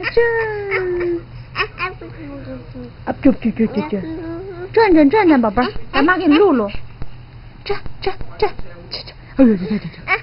啊，转，宝贝儿，咱妈给你录录。转，哎呦，